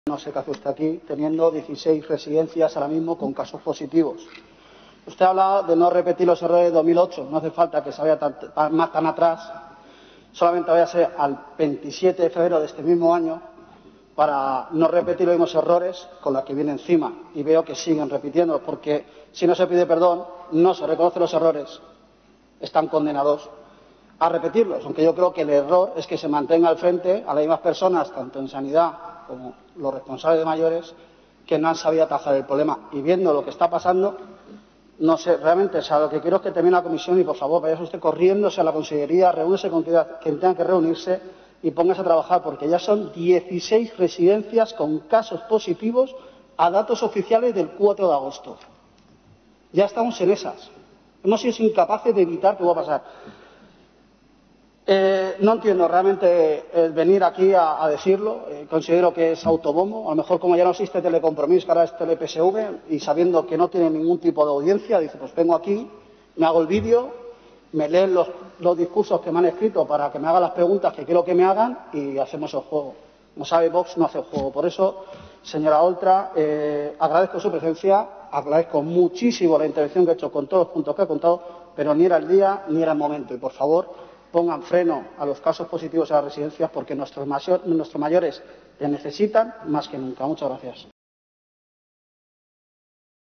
No sé qué hace usted aquí, teniendo 16 residencias ahora mismo con casos positivos. Usted habla de no repetir los errores de 2008. No hace falta que se vaya tan atrás. Solamente váyase al 27 de febrero de este mismo año para no repetir los mismos errores con los que viene encima. Y veo que siguen repitiendo, porque si no se pide perdón, no se reconocen los errores, están condenados a repetirlos. Aunque yo creo que el error es que se mantenga al frente a las mismas personas, tanto en sanidad como los responsables de mayores, que no han sabido atajar el problema. Y viendo lo que está pasando, no sé, realmente, o sea, lo que quiero es que termine la comisión y, por favor, vaya usted corriéndose a la consellería, reúnese con quien tenga que reunirse y póngase a trabajar, porque ya son 16 residencias con casos positivos a datos oficiales del 4 de agosto. Ya estamos en esas. Hemos sido incapaces de evitar que vuelva a pasar. No entiendo realmente el venir aquí a decirlo. Considero que es autobombo. A lo mejor, como ya no existe Telecompromiso, que ahora es TelePSV, y sabiendo que no tiene ningún tipo de audiencia, dice, pues vengo aquí, me hago el vídeo, me leen los discursos que me han escrito para que me hagan las preguntas que quiero que me hagan y hacemos el juego. Como sabe, Vox no hace el juego. Por eso, señora Oltra, agradezco su presencia, agradezco muchísimo la intervención que ha hecho con todos los puntos que ha contado, pero ni era el día ni era el momento. Y, por favor, pongan freno a los casos positivos en las residencias, porque nuestros mayores les necesitan más que nunca. Muchas gracias.